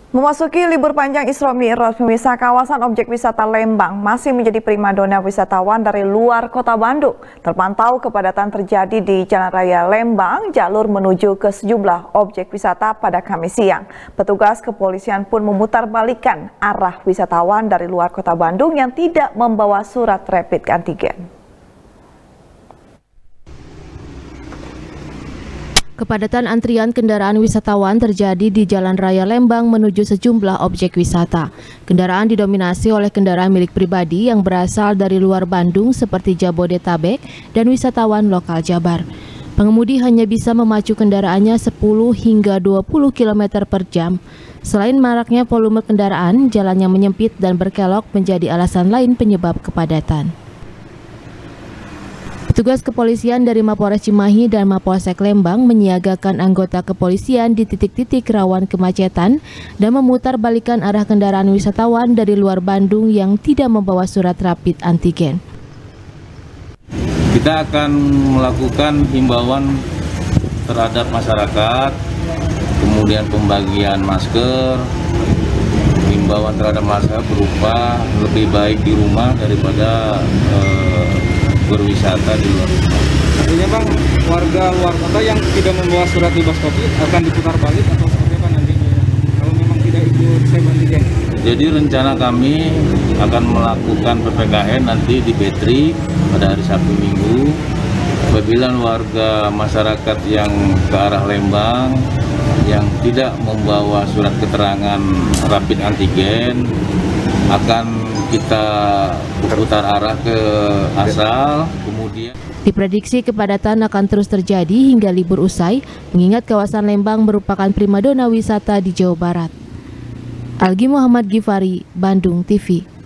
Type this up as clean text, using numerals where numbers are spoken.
Memasuki libur panjang Isra Mi'raj, pemirsa, kawasan objek wisata Lembang masih menjadi primadona wisatawan dari luar kota Bandung. Terpantau kepadatan terjadi di Jalan Raya Lembang, jalur menuju ke sejumlah objek wisata pada Kamis siang. Petugas kepolisian pun memutarbalikkan arah wisatawan dari luar kota Bandung yang tidak membawa surat rapid antigen. Kepadatan antrian kendaraan wisatawan terjadi di Jalan Raya Lembang menuju sejumlah objek wisata. Kendaraan didominasi oleh kendaraan milik pribadi yang berasal dari luar Bandung seperti Jabodetabek dan wisatawan lokal Jabar. Pengemudi hanya bisa memacu kendaraannya 10 hingga 20 km per jam. Selain maraknya volume kendaraan, jalannya menyempit dan berkelok menjadi alasan lain penyebab kepadatan. Petugas kepolisian dari Mapolres Cimahi dan Mapolsek Lembang menyiagakan anggota kepolisian di titik-titik rawan kemacetan dan memutarbalikkan arah kendaraan wisatawan dari luar Bandung yang tidak membawa surat rapid antigen. Kita akan melakukan himbauan terhadap masyarakat, kemudian pembagian masker, himbauan terhadap masyarakat berupa lebih baik di rumah daripada berwisata di luar. Artinya Bang, warga luar kota yang tidak membawa surat bebas COVID akan diputar balik atau seperti apa nantinya kalau memang tidak ikut swab antigen? Jadi rencana kami akan melakukan PPKM nanti di Betri pada hari Sabtu Minggu. Apabila warga masyarakat yang ke arah Lembang yang tidak membawa surat keterangan rapid antigen akan kita putar arah ke asal, kemudian diprediksi kepadatan akan terus terjadi hingga libur usai, mengingat kawasan Lembang merupakan primadona wisata di Jawa Barat. Algi Muhammad Gifari, Bandung TV.